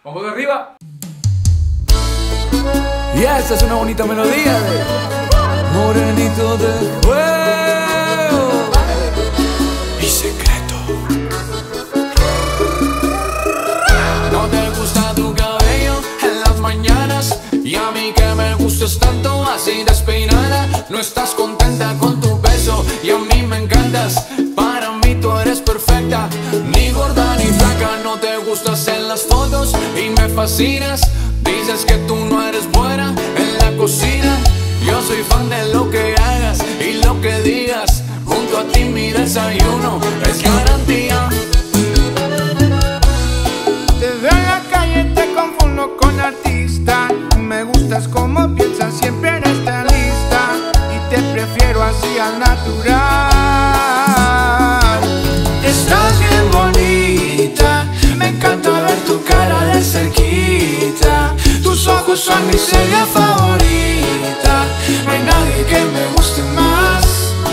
Vamos de arriba. Y esta es una bonita melodía de Morenito de Fuego y Secreto. No te gusta tu cabello en las mañanas, y a mí que me gustas tanto así despeinada. No estás contenta con tu peso y a mí me encantas. Para mí tú eres perfecta, ni gorda ni flaca. No te gustas en las fotos y me fascinas. Dices que tú no eres buena en la cocina. Yo soy fan de lo que hagas y lo que digas. Junto a ti mi desayuno es garantía. Te veo en la calle, te confundo con artista. Me gustas como piensas, siempre eres tan lista. Y te prefiero así al natural. Estás bien bonita, me encanta ver tu cara de cerquita. Tus ojos son mi serie favorita. No hay nadie que me guste más.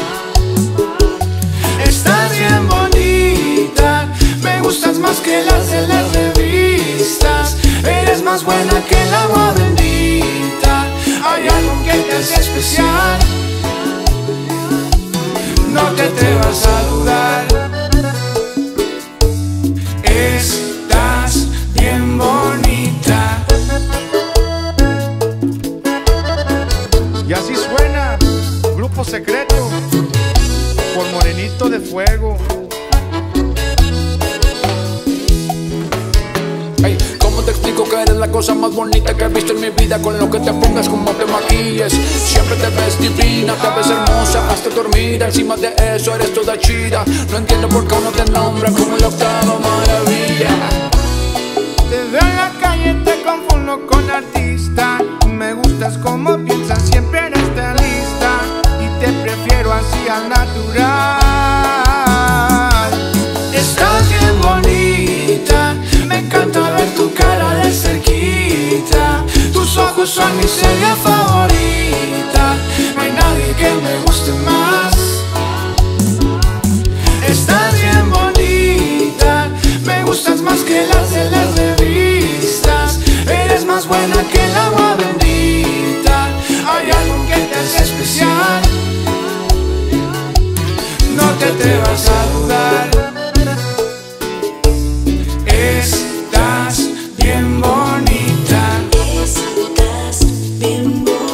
Estás bien bonita, me gustas más que las de las revistas. Eres más buena que el agua bendita. Hay algo que te hace especial. No te atrevas a dudar. Estás bien bonita. Y así suena Grupo Secreto por Morenito de Fuego. Hey, ¿cómo te explico que eres la cosa más bonita que he visto en mi vida? Con lo que te pongas, como te maquilles, siempre te ves divina, te ves hermosa, hasta dormida. Encima de eso eres toda chida. No entiendo por qué uno te nombra como la octava maravilla. Te veo en la calle, te confundo con artista. Me gustas como piensas, siempre eres tan lista. Y te prefiero así al natural. Estás bien bonita, me encanta ver tu cara de cerquita. Tus ojos son mi serie favorita. No hay nadie que me guste más. Estás bien bonita, me gustas más que las de las revistas. Eres más buena que el agua bendita. Hay algo que te hace especial. No te atrevas a dudar. Estás bien bonita. Estás bien bonita.